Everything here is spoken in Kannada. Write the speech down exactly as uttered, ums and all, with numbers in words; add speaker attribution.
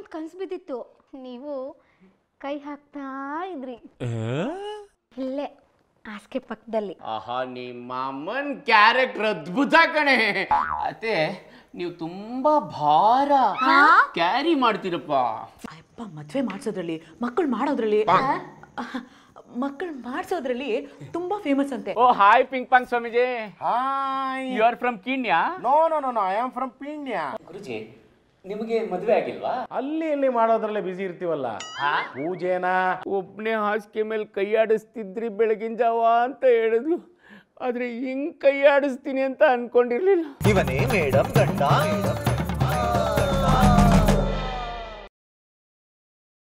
Speaker 1: ಹೊತ್ತು ಕನಸು ಬಿದ್ದಿತ್ತು, ನೀವು ಕೈ ಹಾಕ್ತಾ ಇದ್ರಿ ಇಲ್ಲೇ ಹಾಸಿಗೆ ಪಕ್ಕದಲ್ಲಿ.
Speaker 2: ಆಹಾ, ನಿಮ್ಮ ಅಮ್ಮನ್ ಕ್ಯಾರೆಕ್ಟರ್ ಅದ್ಭುತ ಕಣೆ. ಅತ್ತೆ ನೀವು ತುಂಬಾ ಭಾರ ಕ್ಯಾರಿ ಮಾಡ್ತೀರಪ್ಪ.
Speaker 3: ಅಪ್ಪ ಮದ್ವೆ ಮಾಡ್ಸೋದ್ರಲ್ಲಿ, ಮಕ್ಕಳು ಮಾಡೋದ್ರಲ್ಲಿ, ಮಕ್ಕಳು ಮಾಡ್ಸೋದ್ರಲ್ಲಿ ತುಂಬಾ ಫೇಮಸ್ ಅಂತೆ.
Speaker 2: ಓ hi pink pong Swamiji.
Speaker 4: Hi.
Speaker 2: You are from Kenya?
Speaker 4: No no no no I am from Peenya.
Speaker 2: Guruji, ನಿಮಗೆ ಮದುವೆ ಆಗಿಲ್ವಾ?
Speaker 4: ಅಲ್ಲಿ ಇಲ್ಲಿ ಮಾಡೋದ್ರಲ್ಲೇ ಬಿಸಿ ಇರ್ತೀವಲ್ಲ. ಪೂಜೆನಾ?
Speaker 2: ಒಬ್ನೇ ಹಾಸಿಗೆ ಮೇಲೆ ಕೈ ಆಡಿಸ್ತಿದ್ರಿ ಬೆಳಗಿನ ಜಾವ ಅಂತ ಹೇಳಿದ್ಲು. ಆದ್ರೆ ಹಿಂಗ್ ಕೈ ಆಡಿಸ್ತೀನಿ ಅಂತ ಅನ್ಕೊಂಡಿರ್ಲಿಲ್ಲ.
Speaker 5: ಇವನೇ ಮೇಡಮ್ ಗಂಡ.